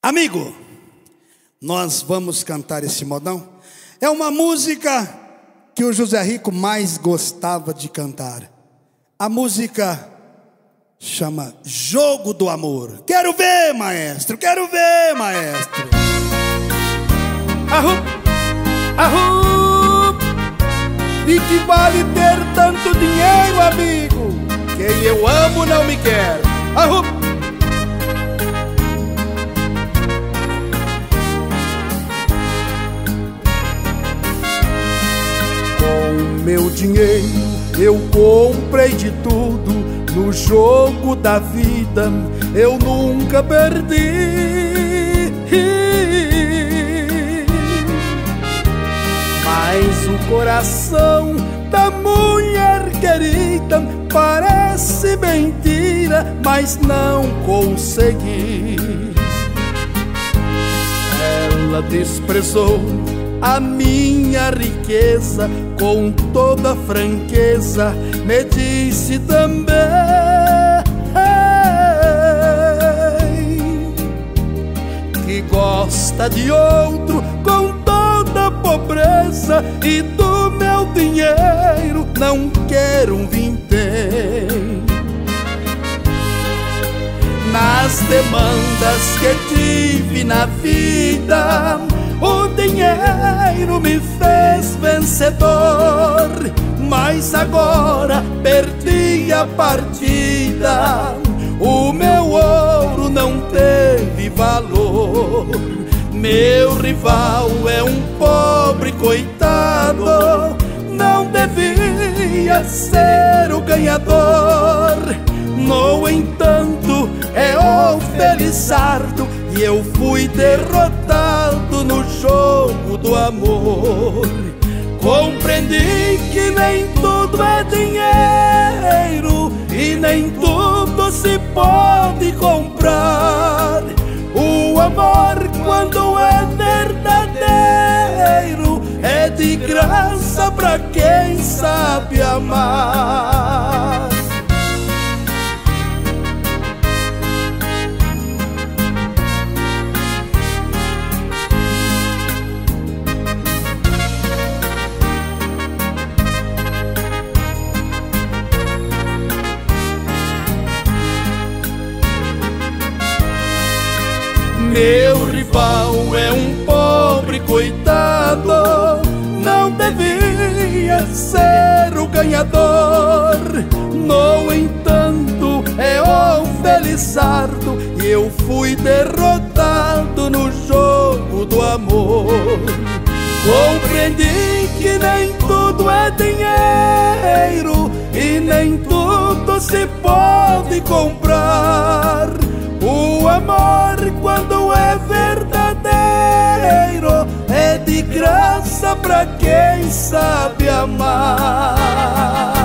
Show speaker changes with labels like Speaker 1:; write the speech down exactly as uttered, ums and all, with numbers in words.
Speaker 1: Amigo, nós vamos cantar esse modão. É uma música que o José Rico mais gostava de cantar. A música chama Jogo do Amor. Quero ver, maestro, quero ver, maestro.
Speaker 2: Arru, arru. E que vale ter tanto dinheiro, amigo? Quem eu amo não me quer. Arru. Com meu dinheiro eu comprei de tudo. No jogo da vida eu nunca perdi. Mas o coração da mulher querida parece mentira, mas não consegui. Ela desprezou a minha riqueza, com toda franqueza me disse também que gosta de outro com toda pobreza, e do meu dinheiro não quero um vintém. Nas demandas que tive na vida, o dinheiro me fez vencedor, mas agora perdi a partida. O meu ouro não teve valor. Meu rival é um pobre coitado, não devia ser o ganhador. No entanto, é o Felizardo, e eu fui derrotado no jogo do amor. Compreendi que nem tudo é dinheiro e nem tudo se pode comprar. O amor, quando é verdadeiro, é de graça pra quem sabe amar. Meu rival é um pobre coitado, não devia ser o ganhador. No entanto, é o Felizardo, e eu fui derrotado no jogo do amor. Compreendi que nem tudo é dinheiro e nem tudo se pode comprar. O amor, quando é verdadeiro, é de graça pra quem sabe amar.